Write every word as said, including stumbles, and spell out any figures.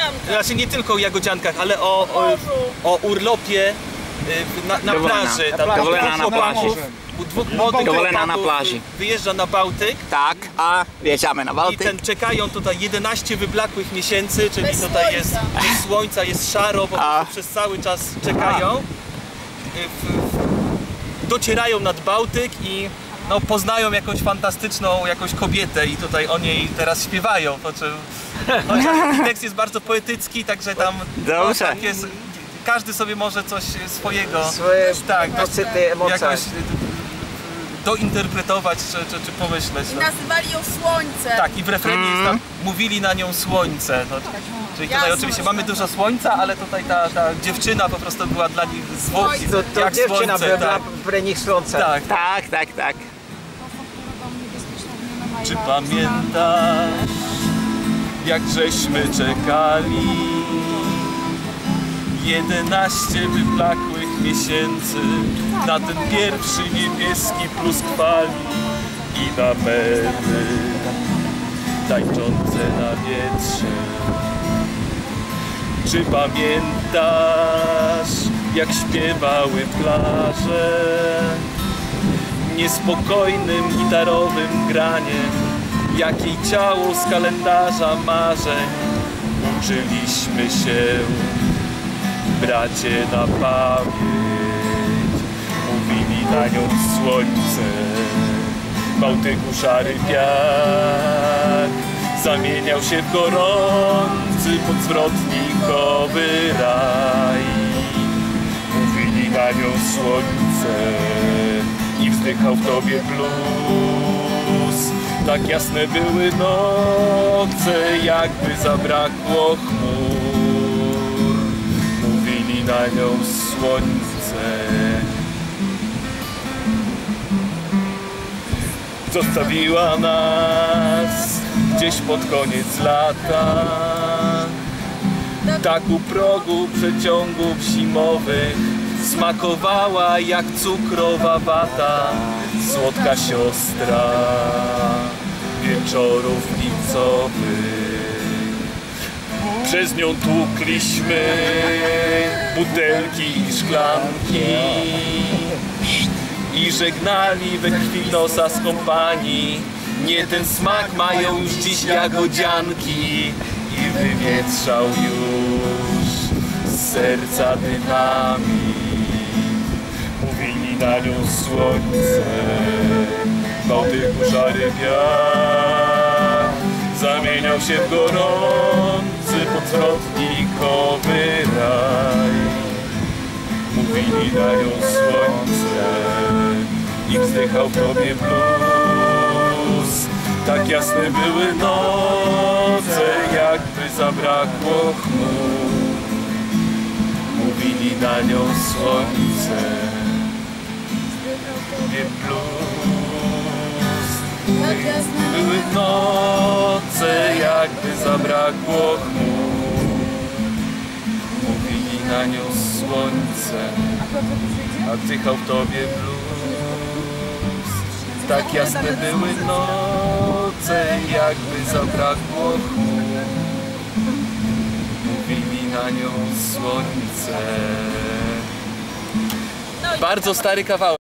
jagodziankach. Znaczy nie tylko o jagodziankach, ale o, o, o urlopie na, na plaży. Tam Dovolená na pláži. Dwóch młodych Dovolená na chłopaków pláži. wyjeżdża na Bałtyk. Tak, a wjeżdżamy na I Bałtyk. ten, czekają tutaj jedenaście wyblakłych miesięcy, czyli Bez tutaj słońca. jest bez słońca, jest szaro, po A. prostu przez cały czas czekają. W, w, docierają nad Bałtyk i no, poznają jakąś fantastyczną jakąś kobietę i tutaj o niej teraz śpiewają. Po czym, chociaż tekst jest bardzo poetycki, także tam, no, Dobrze. tak jest, każdy sobie może coś swojego Swoje tak, poczucie, emocje. jakoś dointerpretować czy, czy, czy pomyśleć. I No. nazywali ją Słońce. Tak, i w refrenie jest tam, mówili na nią słońce. No, czyli tutaj Jasno, oczywiście że mamy tak. dużo słońca, ale tutaj ta, ta dziewczyna po prostu była dla nich zwłoki, To, to jak dziewczyna słońce. była Tak, dla nich słońce. tak. Tak, tak, tak. Czy pamiętasz, jak żeśmy czekali jedenaście wyblakłych miesięcy na ten pierwszy niebieski pluskwali i na perły tańczące na wietrze? Czy pamiętasz, jak śpiewały plaże niespokojnym gitarowym graniem, jak jej ciało z kalendarza marzeń uczyliśmy się, bracie, na pamięć? Mówili na nią słońce, w Bałtyku szary piach zamieniał się w gorący podzwrotnikowy raj. Mówili na nią słońce i wzdychał w tobie blues. Tak jasne były noce, jakby zabrakło chmur. Mówili na nią słońce. Zostawiła nas gdzieś pod koniec lata, tak u progu przeciągów zimowych. Smakowała jak cukrowa wata, słodka siostra wieczorów licowych. Przez nią tłukliśmy butelki i szklanki i żegnali we krwi nosa z kompanii. Nie ten smak mają już dziś jagodzianki i wywietrzał już z serca dynamit. Mówili na nią słońce, w Bałtyku szary piach zamieniał się w gorący podzwrotnikowy raj. Mówili na nią słońce i wzdychał w tobie blues. Tak jasne były noce, jakby zabrakło chmur. Mówili na nią słońce, tobie blues. Tak jasne były noce, jakby zabrakło chmur. Mówili na nią słońce, a wdychał w tobie blues. Tak jasne były noce, jakby zabrakło chmur. Mówili na nią słońce. Bardzo stary kawałek.